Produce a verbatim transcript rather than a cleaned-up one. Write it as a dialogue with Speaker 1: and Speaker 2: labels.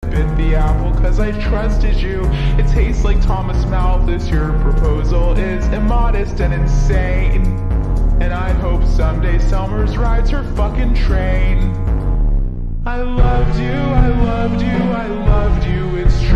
Speaker 1: bit the apple cause I trusted you. It tastes like Thomas Malthus. Your proposal is immodest and insane, and I hope someday Selmers rides her fucking train. I loved you, I loved you, I loved you, it's true.